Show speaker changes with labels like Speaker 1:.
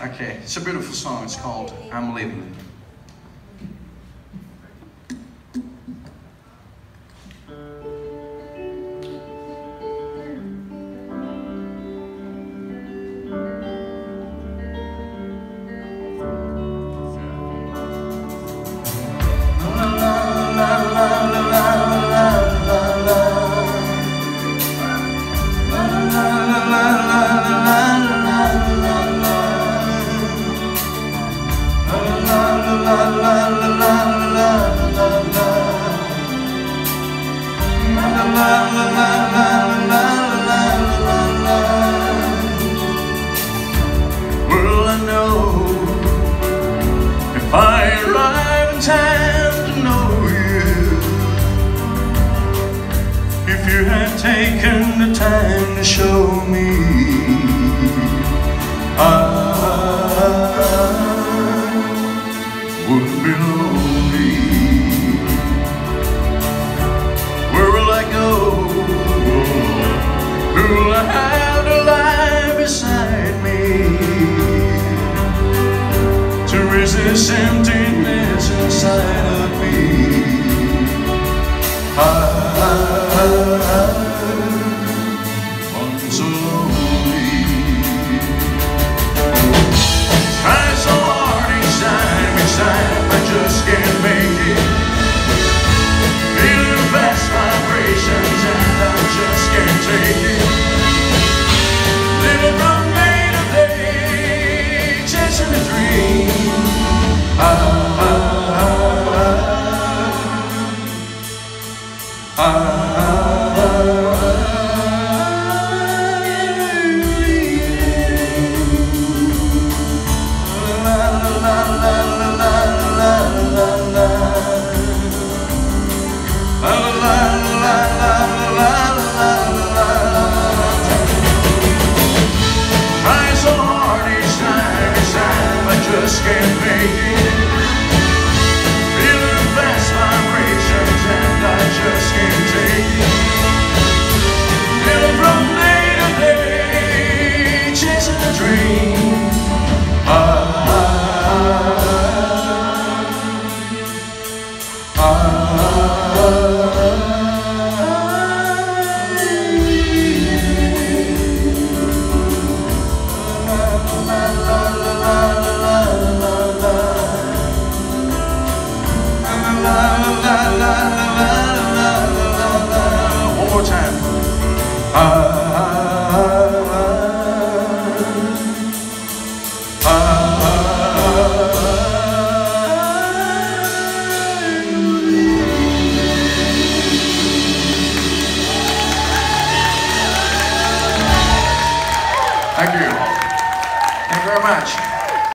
Speaker 1: Okay, it's a beautiful song. It's called I'm Leaving. Well, I know if I arrive in time to know you, if you had taken the time to show me, I wouldn't be lonely. Where will I go? Who will I have to lie beside me to resist emptiness inside of me? I'm so lonely. Try so hard inside, I just can't make it. Feeling fast vibrations and I just can't take it. Living from day to day, chasing a dream. Try so hard each time, I just can't make it. Feeling fast vibrations and I just can't take it. Living from day to day, chasing a dream. One more time. Thank you. Thank you very much.